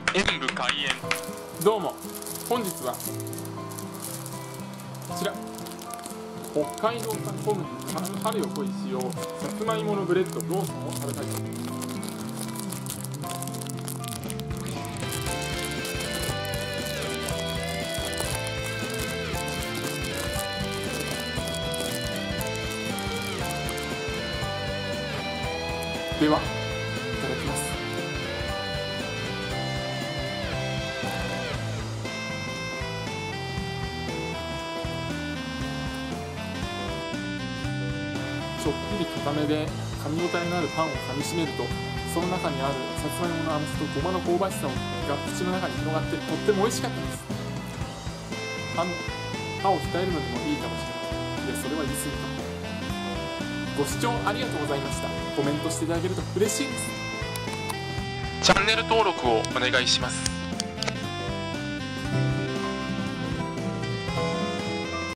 演武開演。 どうも、本日はこちら北海道産小麦春よ来い使用さつまいものブレッドローソンを食べたいと思います。では、いただきます。ちょっぴり固めで噛み応えのあるパンを噛みしめると、その中にあるさつまいもの甘さとごまの香ばしさが口の中に広がってとっても美味しかったです。歯を鍛えるのにもいいかもしれません。いや、それは言い過ぎか。ご視聴ありがとうございました。コメントしていただけると嬉しいです。 チャンネル登録をお願いします。